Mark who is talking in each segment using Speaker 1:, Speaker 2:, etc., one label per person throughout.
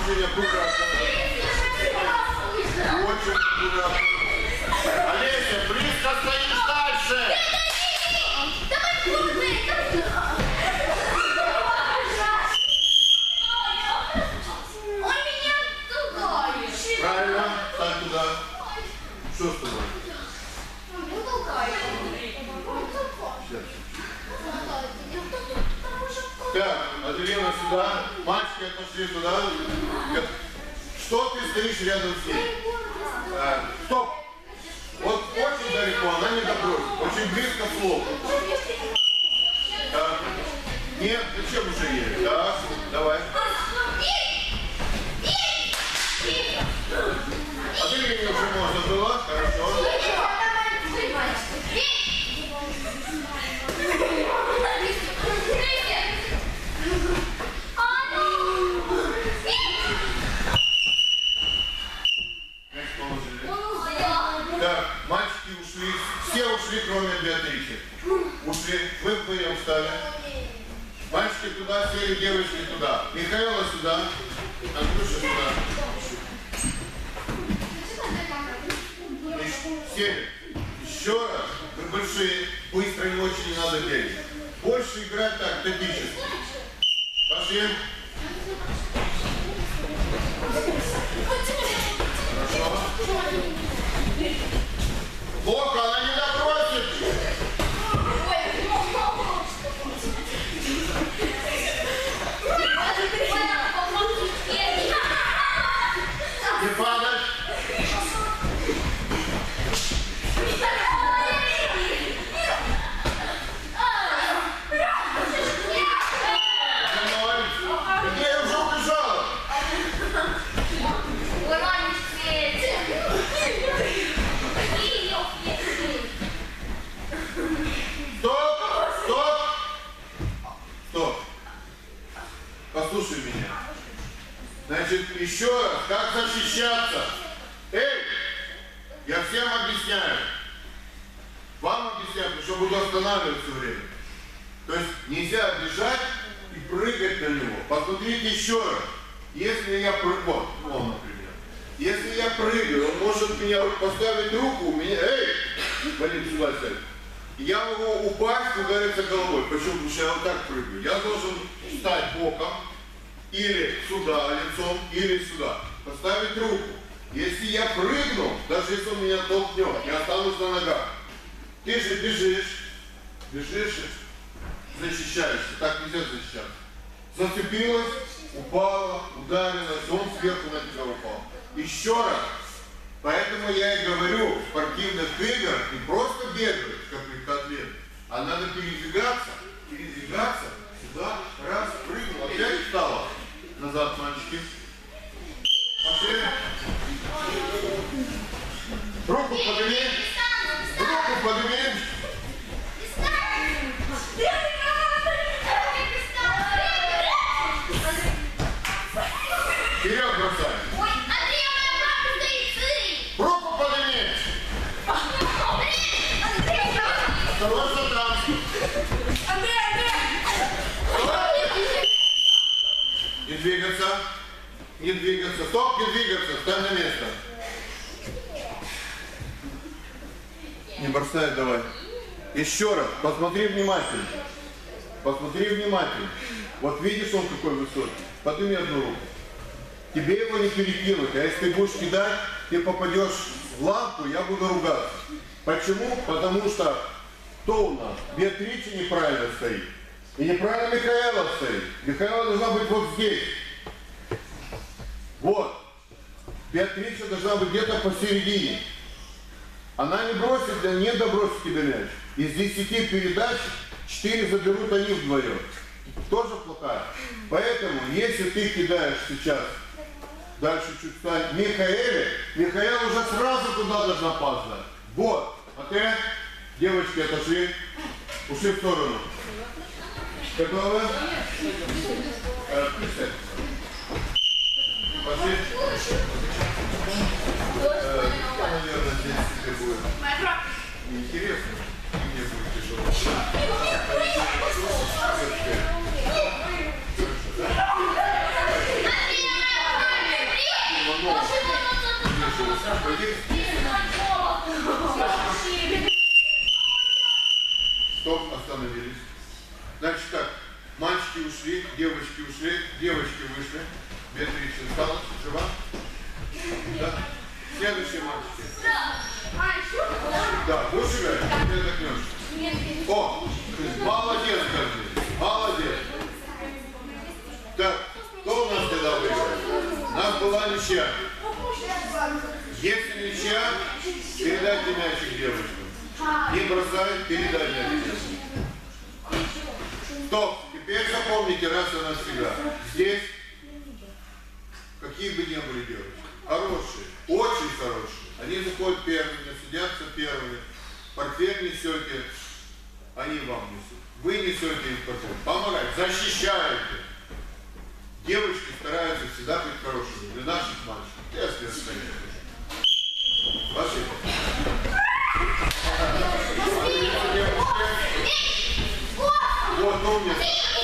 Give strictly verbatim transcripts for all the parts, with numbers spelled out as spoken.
Speaker 1: Очень аккуратно. Очень аккуратно. Олеся, близко стоишь дальше.
Speaker 2: Давай, крупный. Он меня толкает.
Speaker 1: Правильно, так туда. Что с тобой?
Speaker 2: Он толкает.
Speaker 1: Так, Аделина сюда. Мальчики отошли туда. Что ты стоишь рядом с ней? А, стоп! Вот очень далеко, она не добросит. Очень близко слов. Так. Нет, зачем уже ей? Так, давай. Аделине уже можно было. Хорошо. Так, мальчики ушли, все ушли, кроме Беатричи. Ушли, вы вдвоем встали. Мальчики туда сели, девочки туда. Михаила сюда, Андрюша сюда. Сели. Еще раз, вы большие, быстро и очень не надо бегать. Больше играть так, тактически. Пошли. Хорошо. Плохо, она не добросит. Не падай. Я уже убежала. Стоп! Стоп! Стоп! Послушай меня. Значит, еще раз, как защищаться? Эй! Я всем объясняю. Вам объясняю, потому что буду останавливать все время. То есть нельзя бежать и прыгать на него. Посмотрите еще раз. Если я прыгаю, вот, он, например. Если я прыгаю, он может меня поставить руку, у меня, эй! Валим сюда сядь. Я могу упасть и удариться головой. Почему? Потому что я вот так прыгаю. Я должен встать боком, или сюда лицом, или сюда. Поставить руку. Если я прыгну, даже если он меня толкнет, я останусь на ногах. Ты же бежишь, бежишь, защищаешься. Так нельзя защищаться. Зацепилась, упала, ударилась, он сверху на тебя упал. Еще раз. Поэтому я и говорю, в спортивных играх не просто бегаешь, как легкоатлет, а надо передвигаться, передвигаться, сюда, раз, прыгнул, опять встала. Назад, мальчики. Пошли. Руку подними. Руку подними. Вперед бросай. Руку подними! Осторожно там!
Speaker 2: Андрей, Андрей!
Speaker 1: Не двигаться! Не двигаться! Стоп, не двигаться! Встань на место! Не бросай, давай! Еще раз! Посмотри внимательно! Посмотри внимательно! Вот видишь, он какой высокий? Подними одну руку. Тебе его не перекинуть, а если ты будешь кидать, ты попадешь в лампу, я буду ругаться. Почему? Потому что кто у нас? Беатрича неправильно стоит. И неправильно Михаила стоит. Михаила должна быть вот здесь. Вот. Беатрича должна быть где-то посередине. Она не бросит, не добросит тебе мяч. Из десяти передач четыре заберут они вдвоем. Тоже плохая. Поэтому, если ты кидаешь сейчас, дальше чуть встань, Михаэле, Михаил уже сразу туда должна пасть. Вот. А ты, девочки, отошли, ушли в сторону. Готовы? Э, Пошли. Э, наверное, здесь тебе будет неинтересно. И мне будет тяжело. ушли, девочки ушли, девочки вышли. Беатрича осталась, жива? Да. Следующие мальчики. Да, будешь играть? Ты отдохнешь. О, молодец, скажи. Молодец. Так, кто у нас тогда выиграл? У нас была ничья. Если ничья, передайте мячик девочкам. Не бросай, передай мячик. Стоп. Теперь запомните раз и навсегда. Здесь, какие бы ни были девочки, хорошие, очень хорошие. Они заходят первыми, садятся первыми. Портфель несете, они вам несут. Вы несете им портфель. Помогайте, защищаете. Девочки стараются всегда быть хорошими для наших мальчиков. Если остальные. Спасибо. Вот, умница.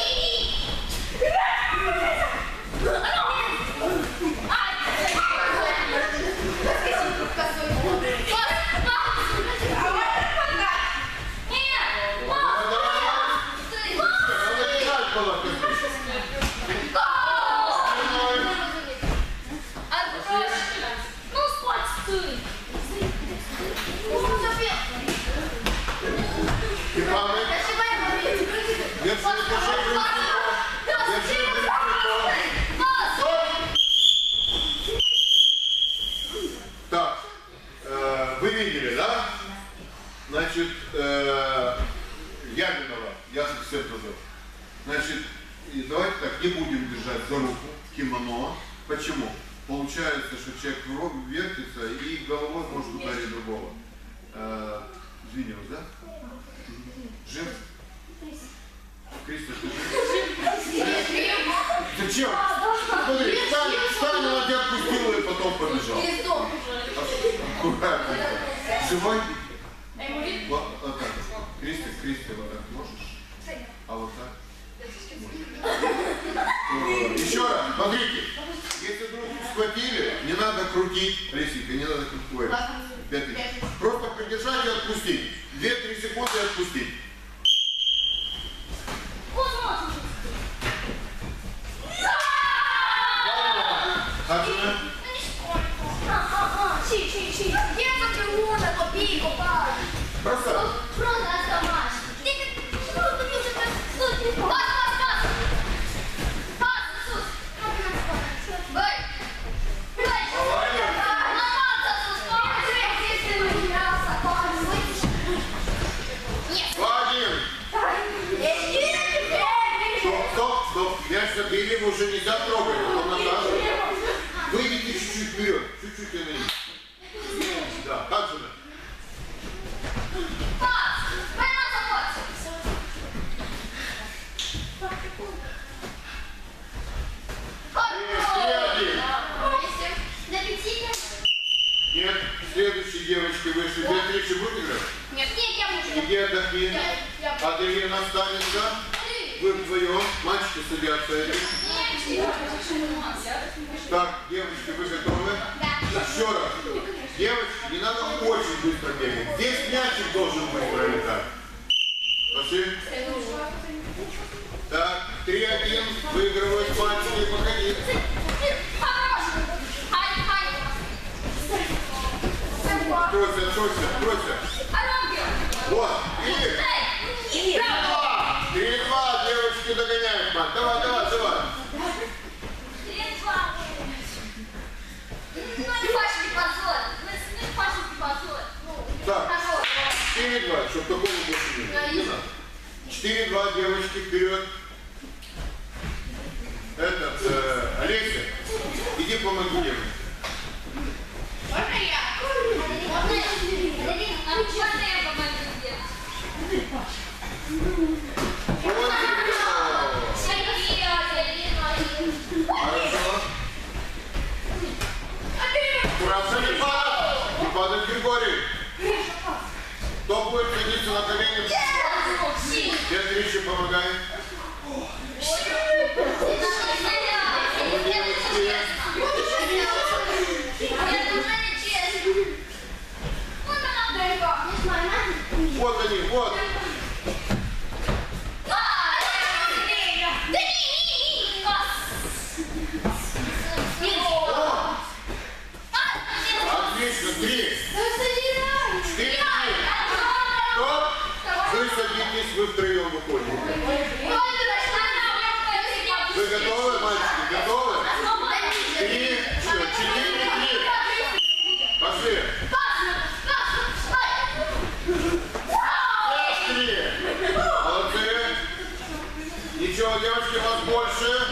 Speaker 1: Так, э, вы видели, да? Значит, э, я виноват, я совсем позор. Значит, и давайте так, не будем держать за руку кимоно. Почему? Получается, что человек вертится и головой может ударить другого. Э, извинилась, да? Жив? Кристо, ты жив? Зачем? Смотри, встань, встань, она тебя отпустила и потом побежал. Аккуратно. Живой? Вот, вот так. Кристо, Кристо, вот так можешь? А вот так? Можешь. Еще раз, смотрите. Если вдруг схватили, не надо крутить, Лисика, не надо крутить. Просто придержать и отпустить. две-три секунды и отпустить. Хаджина? Бросай. Забили, вы уже нельзя трогать, потом накажут. Выйдите чуть-чуть вперед, чуть-чуть и на Да, как же? Нет, следующие девочки вышли. Беатрича будет играть?
Speaker 2: Нет, нет, я буду.
Speaker 1: Иди отдохни. Аделина останется. Вы вдвоем, мальчики садятся. Так, девочки, вы готовы? Да. Еще раз. Девочки, не надо очень быстро бегать. Здесь мячик должен быть пролетать. Пошли. Так, три-один. Выигрывают мальчики. Походи. Тройся, тройся, тройся. Вот, видишь? Три-два, девочки догоняют, мать. Давай, давай, давай.
Speaker 2: Три-два. Ну, не Пашки позор. Ну, не Пашки позор.
Speaker 1: Так, четыре-два, чтобы такого больше не было. Не надо. четыре-два, девочки, вперед. Этот, э, Олеся, иди помоги девочке.
Speaker 2: Можно я? А можно я помогу сделать?
Speaker 1: Хорошо. Аккуратно, не падай. Не падай, Григорий. Кто будет садиться на колени? Беатрича, помогай. Вот они, вот. Еще, девочки, вас больше.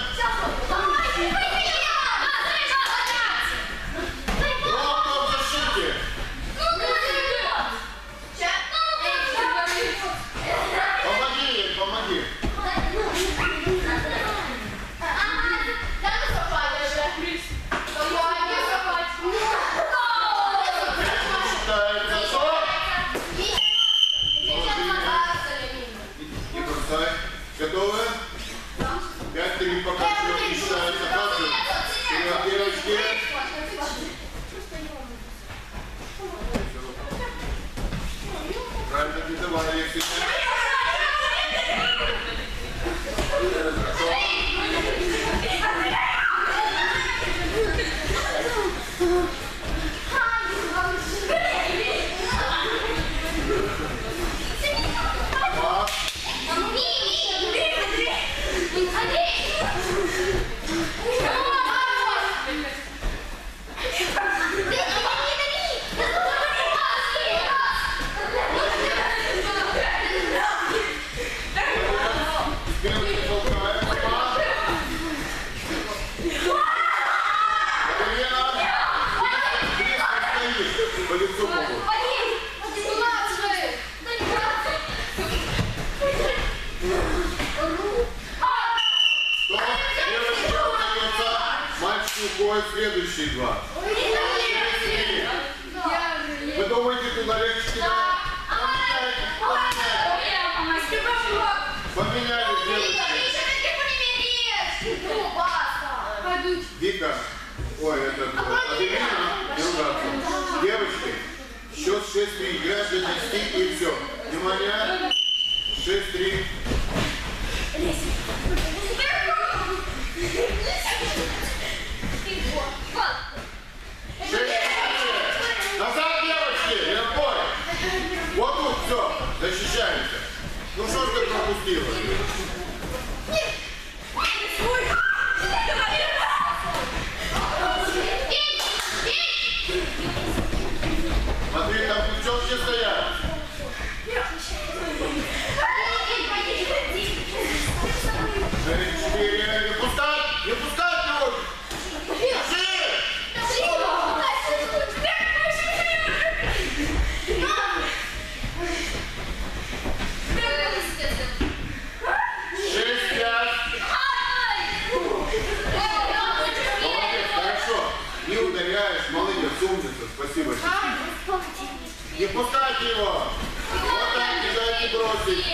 Speaker 1: Ровно в защите. Помоги ей, помоги. Не бросай. Готовы? Пять, три, пока все не считается. Пасы. Вперед, девочки. Правильно, не давай, если по лицу могут. Уходят следующие два. Вы думаете, туда легче кидать? Поменяли, девочки. Вика, ой, это Аделина, не ругаться. Девочки, счет шесть три, играешь до десяти и все. Внимание, шесть три. Назад, девочки, я понял. Вот тут все, защищаемся. Ну что ж ты пропустила? Смотри, там девчонки стоят. Четыре, не пускать, не пускать его. Молодец, умница, спасибо. Не пускайте его. Вот так, не дайте бросить.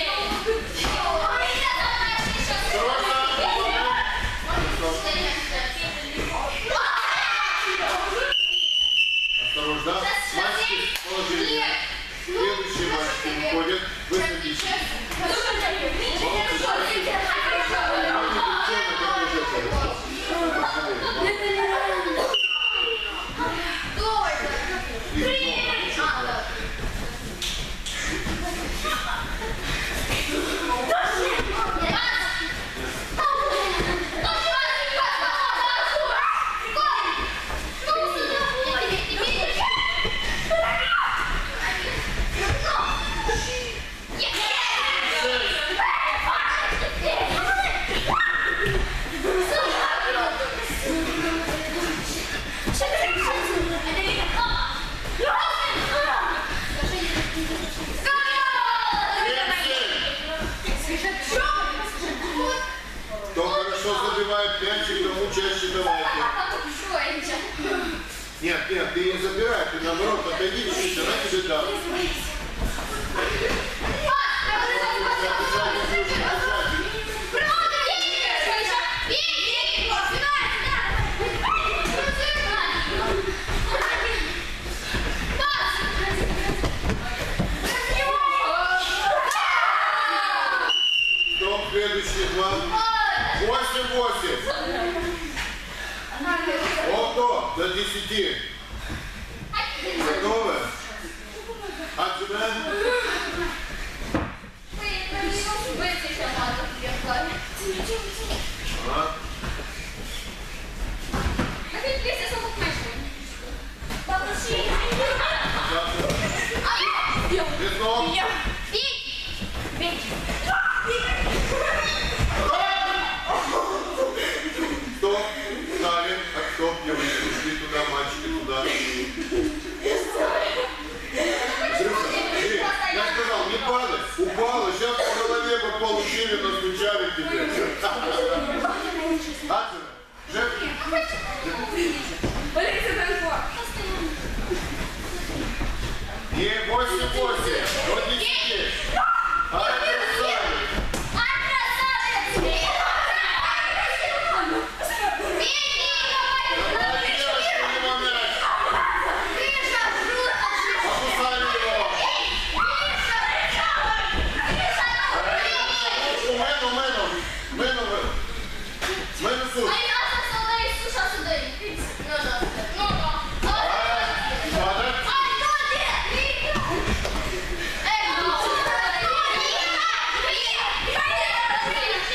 Speaker 1: Срочно. Осторожно. Мальчики положили. Следующие мальчики выходят. Высадите. Мячик, тому чаще давайте. Нет, нет, ты не забирай, ты наоборот, отойди чуть-чуть, она тебе даст. Стоп, следующий два. Восемь-восемь. Ото до десяти. Готовы? Отсюда. Ага. Веснок.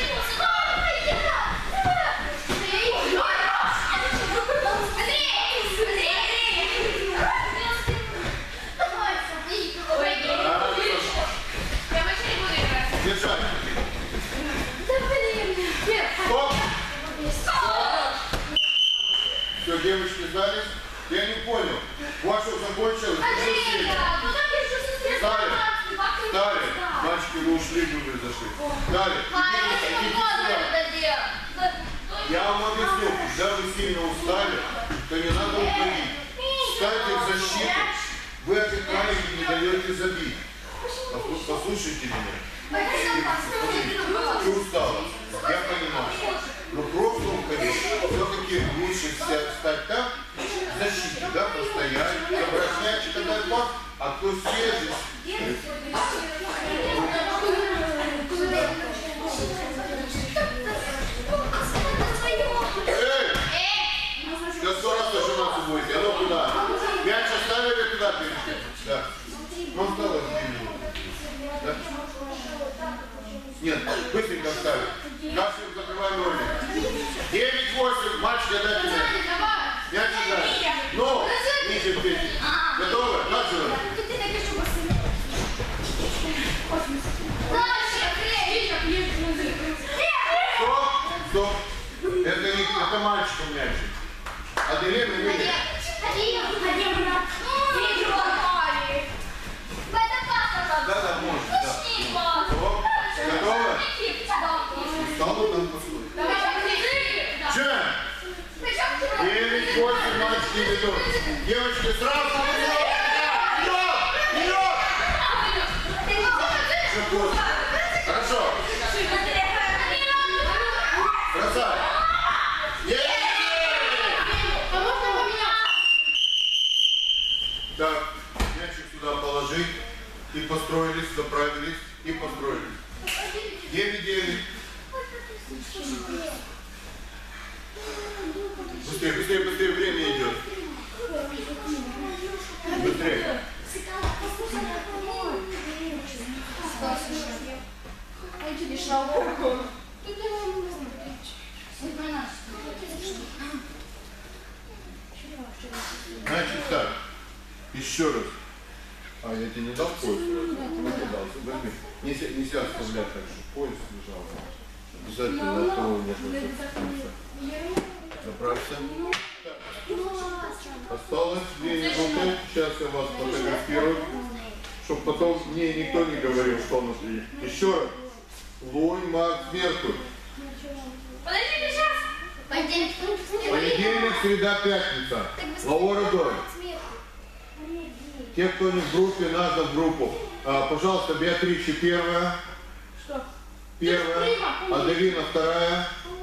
Speaker 1: Держать. Стоп. Все, девочки сдались? Я не понял. У вас что, закончилось? Стали. Стали. Мальчики, вы ушли, вы зашли. Стали. Я вам объясню, когда вы сильно устали, то не надо уходить. Встаньте в защиту. Вы отдыхаете, не даете забить. Послушайте меня. Ты устала. Я понимаю. Но просто уходить. Все-таки лучше стать так, в защите, да, постоять, забрать мячик, отдать пас, а кто съездит. Эй! Сейчас сто раз нажиматься будете. А ну куда? Мяч оставили, туда перейти. Да. Ну осталось две минуты. Да? Нет, быстренько оставим. Кашин закрываем ролик. девять восемь, матч для дать мяч. Мяч играет. Ну, Миша, Петя. Готовы? Начали. Стоп, стоп. Это не это мальчиком мячик. Аделина, видишь? Да, да, можно, да. Стоп. Готовы? Устала там посмотреть. Че? девять восемь, мальчики ведут. Девочки, сразу вперед! Вперед! Вперед! Хорошо. Красавец. Так, мячик сюда положить. И построились, заправились, и построились. девять девять. Быстрее, быстрее, быстрее, время идет. Быстрее. Значит так, еще раз. А, я тебе не дал пояс? Не дал, возьми. Нельзя, нельзя оставлять так, чтобы пояс лежал. Обязательно на второго можно. Заправься. Осталось две минуты. Сейчас я вас фотографирую, чтобы потом мне никто не говорил, что внутри. Еще раз. Лунь, Марс, Меркурий.
Speaker 2: Подождите сейчас. Понедельник,
Speaker 1: Понедельник, среда, пятница. Лаура Дой. Те, кто не в группе, надо в группу. А, пожалуйста, Беатрича первая.
Speaker 3: Что?
Speaker 1: Первая. Аделина вторая.